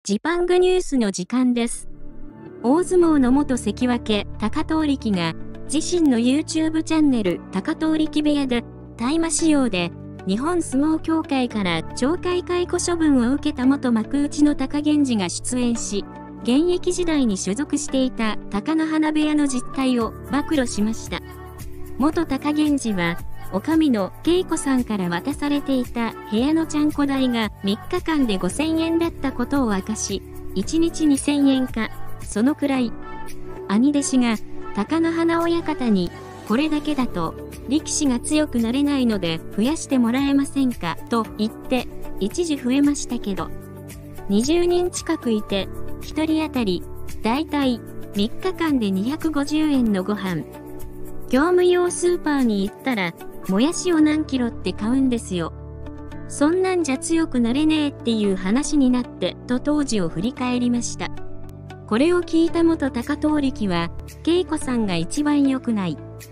ジパングニュースの時間です。大相撲の元関脇、貴闘力が、自身の YouTube チャンネル、貴闘力部屋で、大麻使用で、日本相撲協会から懲戒解雇処分を受けた元幕内の貴源氏が出演し、現役時代に所属していた貴乃花部屋の実態を暴露しました。元貴源氏は、女将の恵子さんから渡されていた部屋のちゃんこ代が3日間で5000円だったことを明かし、1日2000円か、そのくらい。兄弟子が貴乃花親方に、これだけだと力士が強くなれないので増やしてもらえませんかと言って一時増えましたけど、20人近くいて1人当たりだいたい3日間で250円のご飯。業務用スーパーに行ったらもやしを何キロって買うんですよ。そんなんじゃ強くなれねえっていう話になってと当時を振り返りました。これを聞いた元貴闘力は、恵子さんが一番良くない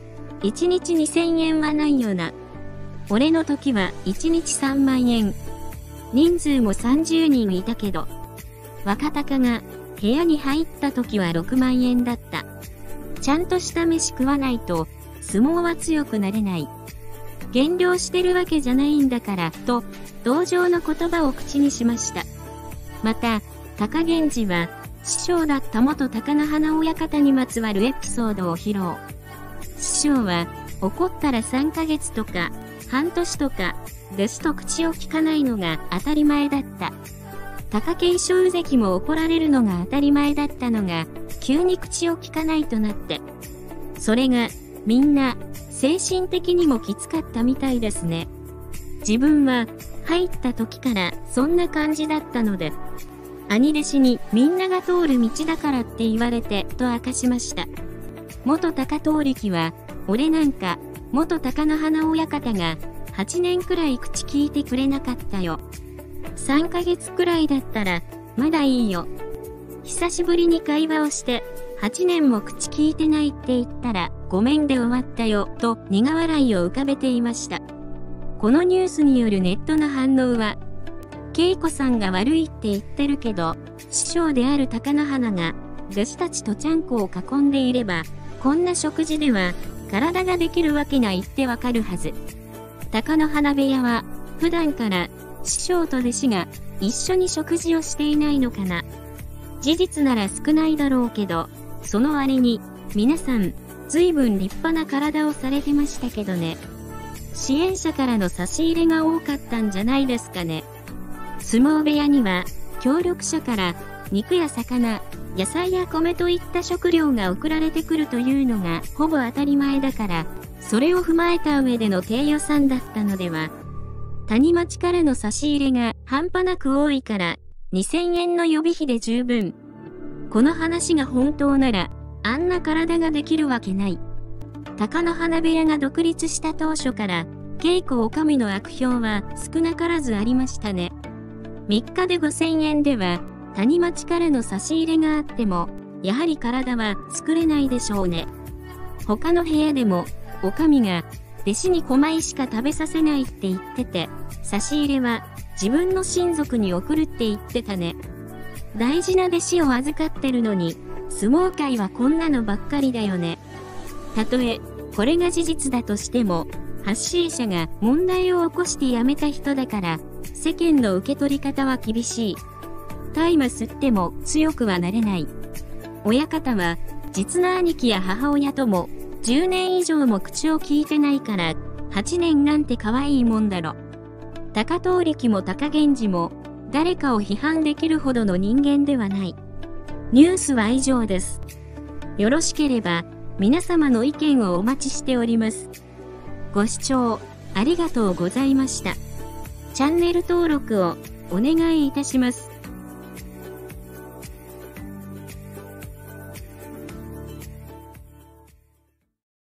。1日2000円はないよな。俺の時は1日3万円。人数も30人いたけど。若貴が部屋に入った時は6万円だった。ちゃんとした飯食わないと相撲は強くなれない。減量してるわけじゃないんだからと同情の言葉を口にしました。また、貴源氏は師匠だった元貴乃花親方にまつわるエピソードを披露。師匠は怒ったら3ヶ月とか半年とかですと口を聞かないのが当たり前だった。貴景勝関も怒られるのが当たり前だったのが急に口を聞かないとなって。それがみんな精神的にもきつかったみたいですね。自分は入った時からそんな感じだったので、兄弟子にみんなが通る道だからって言われてと明かしました。元貴闘力は、俺なんか元貴乃花親方が8年くらい口聞いてくれなかったよ。3ヶ月くらいだったらまだいいよ。久しぶりに会話をして8年も口聞いてないって言ったらごめんで終わったよと苦笑いを浮かべていました。このニュースによるネットの反応は、恵子さんが悪いって言ってるけど、師匠である貴乃花が弟子たちとちゃんこを囲んでいれば、こんな食事では体ができるわけないってわかるはず。貴乃花部屋は普段から師匠と弟子が一緒に食事をしていないのかな。事実なら少ないだろうけど、その割に皆さん随分立派な体をされてましたけどね。支援者からの差し入れが多かったんじゃないですかね。相撲部屋には協力者から肉や魚、野菜や米といった食料が送られてくるというのがほぼ当たり前だから、それを踏まえた上での低予算だったのでは。谷町からの差し入れが半端なく多いから2000円の予備費で十分。この話が本当ならあんな体ができるわけない。貴乃花部屋が独立した当初から恵子女将の悪評は少なからずありましたね。3日で5000円では谷町からの差し入れがあってもやはり体は作れないでしょうね。他の部屋でも女将が弟子に米しか食べさせないって言ってて、差し入れは自分の親族に送るって言ってたね。大事な弟子を預かってるのに相撲界はこんなのばっかりだよね。たとえこれが事実だとしても、発信者が問題を起こして辞めた人だから世間の受け取り方は厳しい。大麻吸っても強くはなれない。親方は実の兄貴や母親とも10年以上も口を聞いてないから8年なんて可愛いもんだろ。貴闘力も貴源氏も誰かを批判できるほどの人間ではない。ニュースは以上です。よろしければ皆様の意見をお待ちしております。ご視聴ありがとうございました。チャンネル登録をお願いいたします。